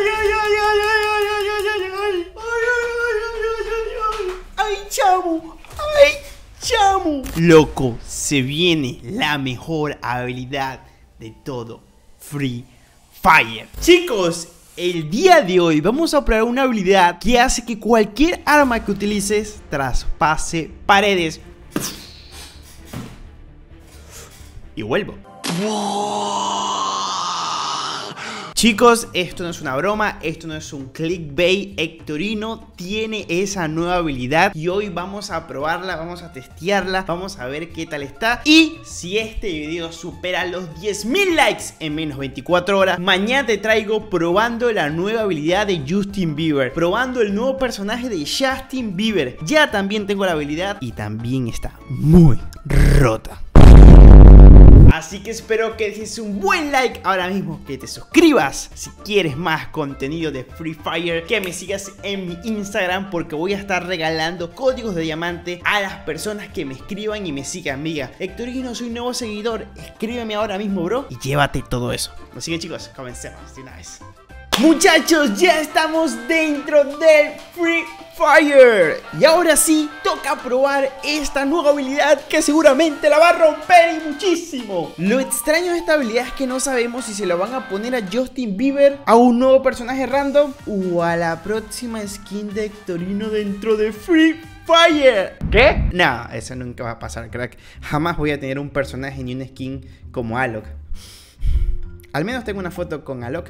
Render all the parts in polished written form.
¡Ay, chamo! ¡Ay, chamo! Loco, se viene la mejor habilidad de todo Free Fire. Chicos, el día de hoy vamos a probar una habilidad que hace que cualquier arma que utilices traspase paredes. Y vuelvo. Chicos, esto no es una broma, esto no es un clickbait. Hectorino tiene esa nueva habilidad y hoy vamos a probarla, vamos a testearla, vamos a ver qué tal está. Y si este video supera los 10.000 likes en menos 24 horas, mañana te traigo probando la nueva habilidad de Justin Bieber, probando el nuevo personaje de Justin Bieber. Ya también tengo la habilidad y también está muy rota. Así que espero que dejes un buen like ahora mismo, que te suscribas si quieres más contenido de Free Fire, que me sigas en mi Instagram porque voy a estar regalando códigos de diamante a las personas que me escriban y me sigan. Amiga, Hectorino, soy un nuevo seguidor, escríbeme ahora mismo, bro, y llévate todo eso. Así que chicos, comencemos de una vez. Muchachos, ya estamos dentro del Free Fire. Y ahora sí, toca probar esta nueva habilidad que seguramente la va a romper y muchísimo. Lo extraño de esta habilidad es que no sabemos si se lo van a poner a Justin Bieber, a un nuevo personaje random o a la próxima skin de Hectorino dentro de Free Fire. ¿Qué? No, eso nunca va a pasar, crack. Jamás voy a tener un personaje ni una skin como Alok. Al menos tengo una foto con Alok.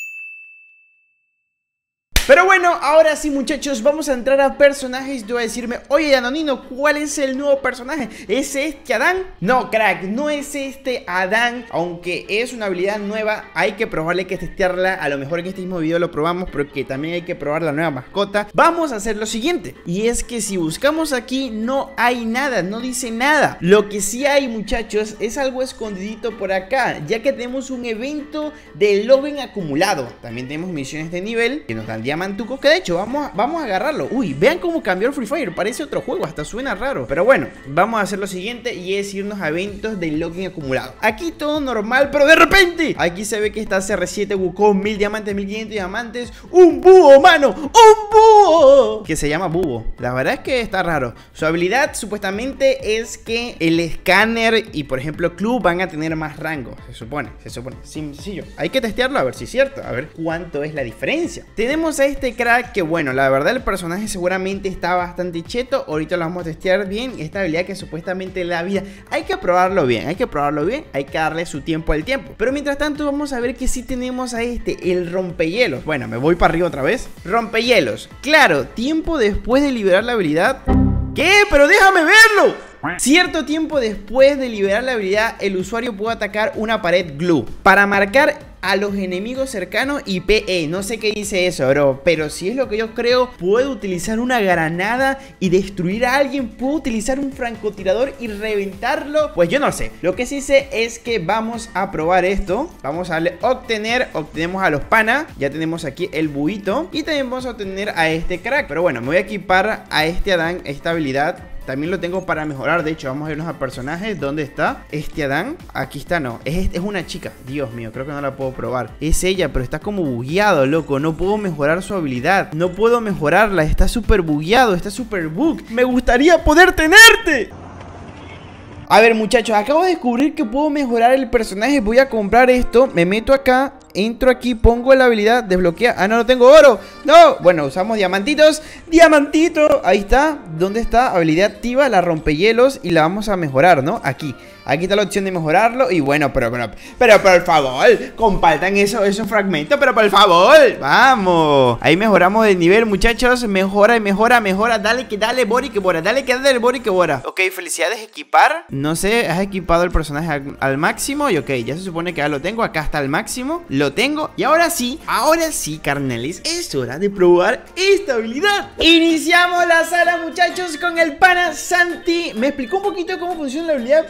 Pero bueno, ahora sí, muchachos, vamos a entrar a personajes. Tú vas a decirme, oye, Danonino, ¿cuál es el nuevo personaje? ¿Es este Adán? No, crack, no es este Adán. Aunque es una habilidad nueva, hay que probarla, hay que testearla. A lo mejor en este mismo video lo probamos, porque también hay que probar la nueva mascota. Vamos a hacer lo siguiente, y es que si buscamos aquí no hay nada, no dice nada. Lo que sí hay, muchachos, es algo escondidito por acá, ya que tenemos un evento de login acumulado. También tenemos misiones de nivel que nos dan diamantucos, que de hecho vamos a agarrarlo. Uy, vean cómo cambió el Free Fire, parece otro juego, hasta suena raro. Pero bueno, vamos a hacer lo siguiente, y es irnos a eventos de login acumulado. Aquí todo normal, pero de repente aquí se ve que está CR7 Wukong, 1000 diamantes, 1500 diamantes. ¡Un búho, mano! ¡Un búho! Que se llama búho. La verdad es que está raro. Su habilidad supuestamente es que el escáner y por ejemplo club van a tener más rango. Se supone, sencillo. Hay que testearlo a ver si es cierto, a ver cuánto es la diferencia. Tenemos a este crack que bueno, la verdad el personaje seguramente está bastante cheto. Ahorita lo vamos a testear bien. Esta habilidad que supuestamente le da vida, hay que probarlo bien, hay que darle su tiempo al tiempo. Pero mientras tanto vamos a ver que sí tenemos a este, el rompehielos. Bueno, me voy para arriba otra vez. Rompehielos, claro, tiempo después de liberar la habilidad. ¿Qué? Pero déjame verlo. Cierto tiempo después de liberar la habilidad, el usuario puede atacar una pared glue para marcar a los enemigos cercanos y PE. No sé qué dice eso, bro, pero si es lo que yo creo, puedo utilizar una granada y destruir a alguien. Puedo utilizar un francotirador y reventarlo. Pues yo no sé. Lo que sí sé es que vamos a probar esto. Vamos a darle obtener. Obtenemos a los panas. Ya tenemos aquí el buito. Y también vamos a obtener a este crack. Pero bueno, me voy a equipar a este Adán, esta habilidad. También lo tengo para mejorar. De hecho, vamos a irnos a personajes. ¿Dónde está? Este Adán. Aquí está, no. Es una chica. Dios mío, creo que no la puedo probar. Es ella, pero está como bugueado, loco. No puedo mejorar su habilidad. No puedo mejorarla. Está súper bugueado. Está súper bug. Me gustaría poder tenerte. A ver, muchachos, acabo de descubrir que puedo mejorar el personaje. Voy a comprar esto. Me meto acá. Entro aquí, pongo la habilidad, desbloquea. Ah, no tengo oro. No, bueno, usamos diamantitos. Diamantito, ahí está. ¿Dónde está? Habilidad activa, la rompehielos. Y la vamos a mejorar, ¿no? Aquí está la opción de mejorarlo. Y bueno, pero por favor, compartan esos fragmentos. Pero por favor, vamos. Ahí mejoramos de nivel, muchachos. Mejora. Dale, que dale, Bori, que bora. Dale, que dale, Bori, que bora. Ok, felicidades, equipar. No sé, has equipado el personaje al máximo. Y ok, ya se supone que ya lo tengo. Acá está al máximo. Lo tengo. Y ahora sí, carnales, es hora de probar esta habilidad. Iniciamos la sala, muchachos, con el pana Santi. Me explicó un poquito cómo funciona la habilidad, pero no entendí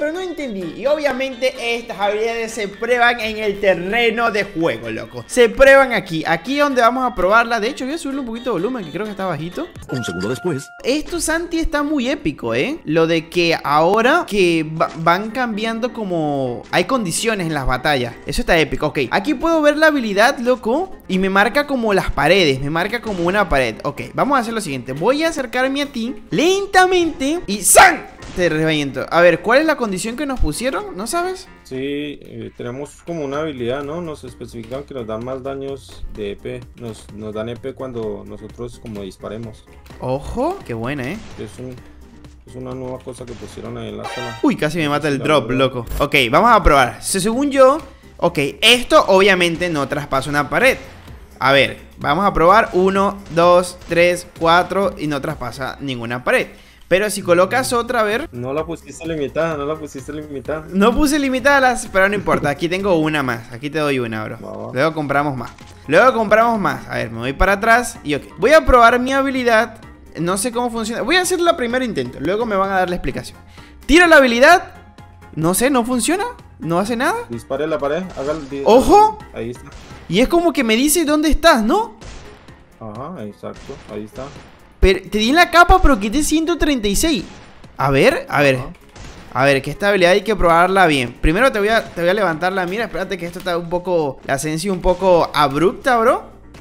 entendí. Y obviamente estas habilidades se prueban en el terreno de juego, loco. Se prueban aquí. Aquí es donde vamos a probarla. De hecho, voy a subirle un poquito de volumen, que creo que está bajito. Un segundo después. Esto, Santi, está muy épico, ¿eh? Lo de que ahora que van cambiando como... hay condiciones en las batallas. Eso está épico. Ok, aquí puedo ver la habilidad, loco. Y me marca como las paredes. Me marca como una pared. Ok, vamos a hacer lo siguiente. Voy a acercarme a ti lentamente y ¡san! Te reviento. A ver, ¿cuál es la condición que nos pusieron? ¿No sabes? Sí, tenemos como una habilidad, ¿no? Nos especifican que nos dan más daños de EP. Nos dan EP cuando nosotros como disparemos. Ojo, qué buena, ¿eh? Es una nueva cosa que pusieron ahí en la sala. Uy, casi me mata el drop, loco. Ok, vamos a probar. Según yo... ok, esto obviamente no traspasa una pared. A ver, vamos a probar 1, 2, 3, 4 y no traspasa ninguna pared. Pero si colocas otra, a ver. No la pusiste limitada, no la pusiste limitada. No puse limitadas, pero no importa. Aquí tengo una más, aquí te doy una, bro. Luego compramos más. A ver, me voy para atrás y ok. Voy a probar mi habilidad. No sé cómo funciona. Voy a hacer la primera intento, luego me van a dar la explicación. Tiro la habilidad. No sé, no funciona. No hace nada. Dispare a la pared, ¡ojo! Ahí está. Y es como que me dice dónde estás, ¿no? Ajá, exacto, ahí está. Pero te di en la capa, pero quité 136. A ver. A ver, que esta habilidad hay que probarla bien. Primero te voy a levantar la mira. Espérate que esto está un poco... la ascensión un poco abrupta, bro.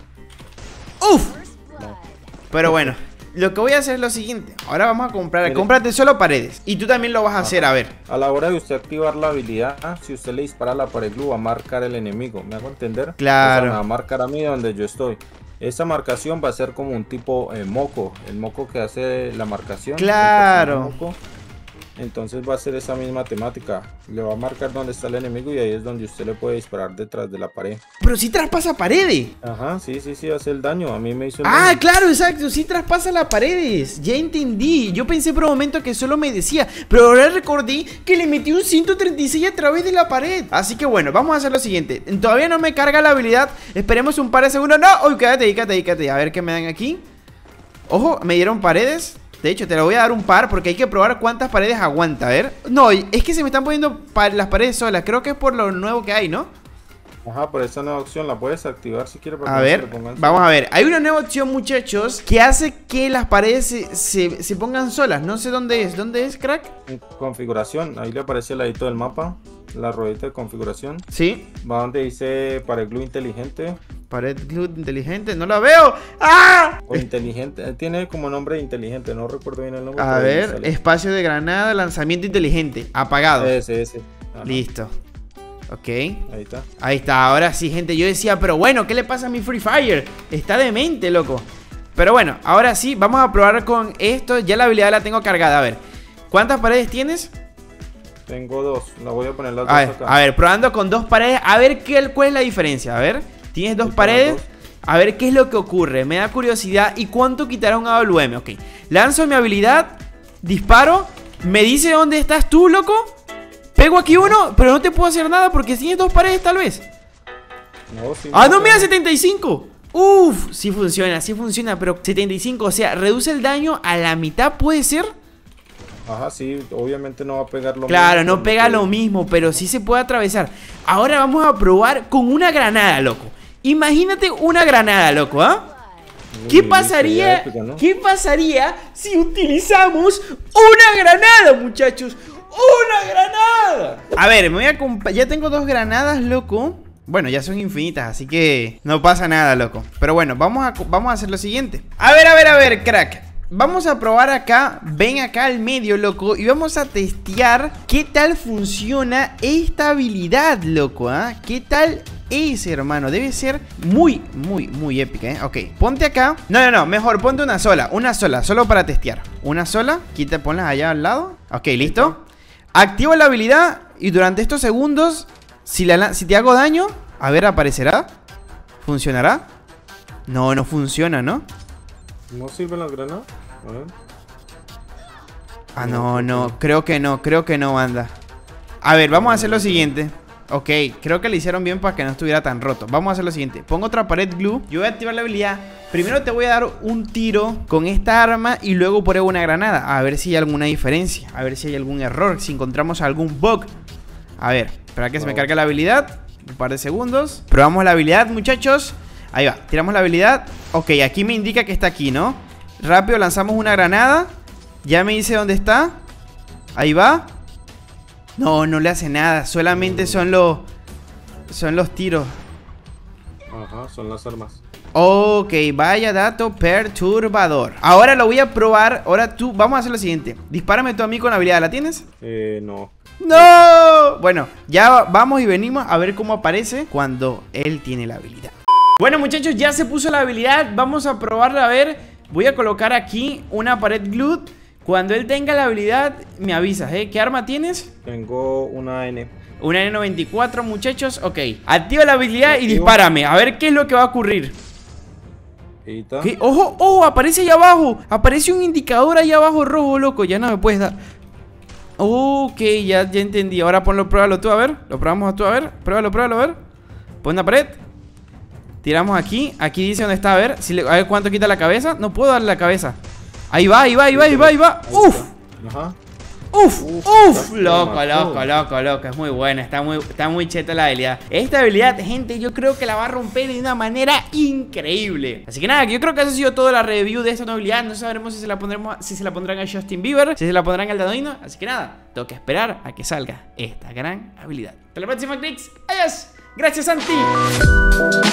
¡Uf! No. Pero bueno, lo que voy a hacer es lo siguiente. Ahora vamos a comprar... cómprate solo paredes. Y tú también lo vas a hacer, a ver. A la hora de usted activar la habilidad, si usted le dispara a la pared blue, va a marcar el enemigo. ¿Me hago entender? Claro. O sea, me va a marcar a mí donde yo estoy. Esta marcación va a ser como un tipo moco. El moco que hace la marcación. Claro. Entonces va a ser esa misma temática. Le va a marcar dónde está el enemigo y ahí es donde usted le puede disparar detrás de la pared. Pero sí traspasa paredes. Ajá, sí, hace el daño. A mí me hizo el daño. daño. Claro, exacto, sí traspasa las paredes. Ya entendí. Yo pensé por un momento que solo me decía, pero ahora recordé que le metí un 136 a través de la pared. Así que bueno, vamos a hacer lo siguiente. Todavía no me carga la habilidad. Esperemos un par de segundos. No, uy, quédate. A ver qué me dan aquí. Ojo, me dieron paredes. De hecho, te lo voy a dar un par porque hay que probar cuántas paredes aguanta, a ver. No, es que se me están poniendo las paredes solas. Creo que es por lo nuevo que hay, ¿no? Ajá, por esa nueva opción la puedes activar si quieres. A ver, vamos a ver. Hay una nueva opción, muchachos, que hace que las paredes se pongan solas. No sé dónde es. ¿Dónde es, crack? En configuración, ahí le aparece el ladito del mapa. La ruedita de configuración. Sí. Va donde dice pared glue inteligente. Pared glue inteligente, no la veo. ¡Ah! O inteligente, tiene como nombre inteligente, no recuerdo bien el nombre. A ver, espacio de granada, lanzamiento inteligente. Apagado. Ese. Ajá. Listo. Ok. Ahí está, ahora sí, gente. Yo decía, pero bueno, ¿qué le pasa a mi Free Fire? Está demente, loco. Pero bueno, ahora sí, vamos a probar con esto. Ya la habilidad la tengo cargada, a ver. ¿Cuántas paredes tienes? Tengo 2, la voy a poner las dos acá. A ver, probando con 2 paredes. A ver cuál es la diferencia, a ver. Tienes 2 paredes. A ver qué es lo que ocurre. Me da curiosidad. ¿Y cuánto quitará un AWM? Ok. Lanzo mi habilidad. Disparo. Me dice dónde estás tú, loco. Pego aquí uno, pero no te puedo hacer nada porque tienes 2 paredes, tal vez. No, sí, no, mira, 75. Uf, sí funciona, pero 75, o sea, reduce el daño a la mitad, ¿puede ser? Ajá, sí, obviamente no va a pegar lo mismo. Claro, no pega lo mismo, pero sí se puede atravesar. Ahora vamos a probar con una granada, loco. Imagínate una granada, loco, ¿ah? ¿Qué pasaría? Épica, ¿no? ¿Qué pasaría si utilizamos una granada, muchachos? ¡Una granada! A ver, me voy a comprar. Ya tengo 2 granadas, loco. Bueno, ya son infinitas, así que no pasa nada, loco. Pero bueno, vamos a hacer lo siguiente. A ver, crack. Vamos a probar acá. Ven acá al medio, loco. Y vamos a testear qué tal funciona esta habilidad, loco, ¿ah? ¿Qué tal es, hermano? Debe ser muy épica, ¿eh? Ok, ponte acá. No, mejor ponte una sola, solo para testear. Una sola, ponlas allá al lado. Ok, listo. Activo la habilidad y durante estos segundos, si te hago daño, a ver, ¿aparecerá? ¿Funcionará? No funciona, ¿no? ¿No sirven las granadas? A ver. Ah, no, creo que no, banda. A ver, vamos a hacer lo siguiente. Ok, creo que le hicieron bien para que no estuviera tan roto. Vamos a hacer lo siguiente. Pongo otra pared glue. Yo voy a activar la habilidad. Primero te voy a dar un tiro con esta arma y luego pruebo una granada. A ver si hay alguna diferencia. A ver si hay algún error. Si encontramos algún bug. A ver, espera que se me cargue la habilidad. Un par de segundos. Probamos la habilidad, muchachos. Ahí va, tiramos la habilidad. Ok, aquí me indica que está aquí, ¿no? Rápido lanzamos una granada. Ya me dice dónde está. Ahí va. No, no le hace nada. Solamente son los tiros. Ajá, son las armas. Ok, vaya dato perturbador. Ahora lo voy a probar. Ahora tú, vamos a hacer lo siguiente. Dispárame tú a mí con la habilidad, ¿la tienes? No. ¡No! Bueno, ya vamos y venimos a ver cómo aparece cuando él tiene la habilidad. Bueno, muchachos, ya se puso la habilidad. Vamos a probarla a ver. Voy a colocar aquí una pared glue. Cuando él tenga la habilidad, me avisas, ¿eh? ¿Qué arma tienes? Tengo una N. Una N94, muchachos. Ok, activa la habilidad y dispárame. A ver qué es lo que va a ocurrir. ¿Qué? ¡Ojo! ¡Oh! Aparece allá abajo. Aparece un indicador allá abajo rojo, loco. Ya no me puedes dar. Ok, ya entendí. Ahora ponlo, pruébalo tú, a ver. Lo probamos a tú, a ver. Pruébalo, a ver. Pon la pared. Tiramos aquí. Aquí dice dónde está, a ver. A ver cuánto quita la cabeza. No puedo darle la cabeza. Ahí va. ¡Uf! Ajá. ¡Uf! Loco. Es muy buena. Está muy cheta la habilidad. Esta habilidad, gente, yo creo que la va a romper de una manera increíble. Así que nada, yo creo que eso ha sido toda la review de esta nueva habilidad. No sabremos si se la pondrán a Justin Bieber, si se la pondrán al Danonino. Así que nada, tengo que esperar a que salga esta gran habilidad. Hasta la próxima, Clicks. Adiós. Gracias, Santi.